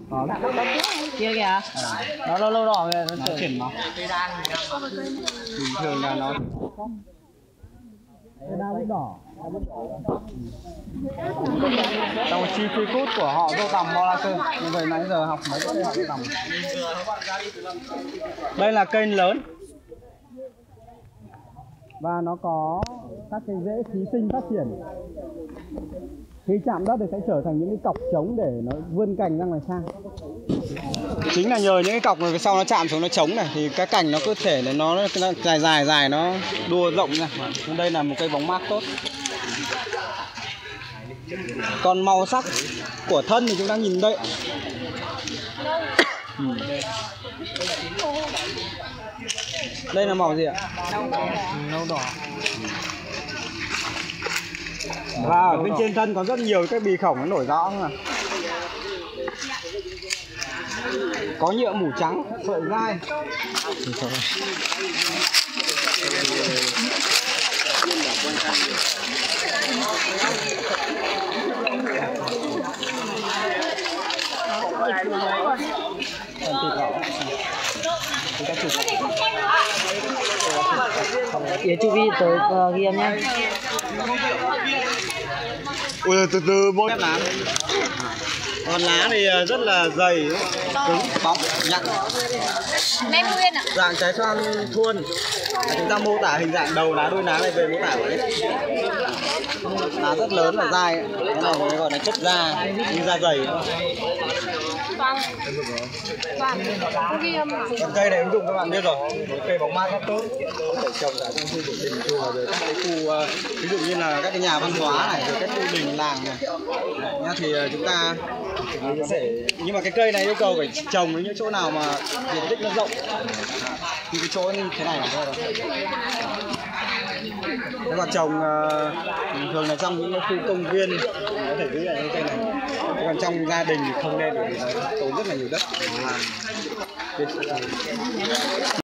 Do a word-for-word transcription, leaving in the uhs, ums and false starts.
Đó. Kia kìa. Nó lâu lâu đỏ kìa, nó chuyển nó. Bình thường là nó Đa lúc đỏ. trong chi phí cút của họ dâu tằm Molasses. Như vậy nãy giờ học mấy cái họ dâu tằm. Đây là kênh lớn và nó có các cái rễ ký sinh phát triển. Khi chạm đất thì sẽ trở thành những cái cọc trống để nó vươn cành ra ngoài xa. Chính là nhờ những cái cọc này về sau nó chạm xuống nó trống này thì cái cành nó cứ thể là nó, nó dài dài dài nó đua rộng ra. Đây là một cây bóng mát tốt. Còn màu sắc của thân thì chúng ta nhìn đây. Ừ. Đây là màu gì ạ? Nâu đỏ. Và ở bên trên thân có rất nhiều cái bì khổng nó nổi rõ không ạ? Có nhựa mủ trắng, sợi gai. Để chụp đi tới uh, ghi âm nhé. Ui, từ từ mỗi lá. Còn lá thì rất là dày, cứng, bóng, nhẵn. Nem nguyên ạ. Dạng trái xoan thuôn. Chúng ta mô tả hình dạng đầu lá, đuôi lá này về mô tả đấy. Lá rất lớn và dai. Cái này mới gọi là chất da, như da dày. Vâng. Vâng. Ghi âm ạ. Còn cây này ứng dụng các bạn biết rồi, một cây bóng mát rất tốt, có thể trồng ở trong khu vực đình chùa rồi các cái khu uh, ví dụ như là các cái nhà văn hóa này, rồi các khu đình làng này. Đấy, nhá, thì uh, chúng ta có thể, nhưng mà cái cây này yêu cầu phải trồng ở những chỗ nào mà diện tích nó rộng, như cái chỗ như thế này này thôi. Nếu mà trồng uh, thường là trong những cái khu công viên có thể giữ lại những cây này. Còn trong gia đình thì không nên, bởi vì nó tốn rất là nhiều đất.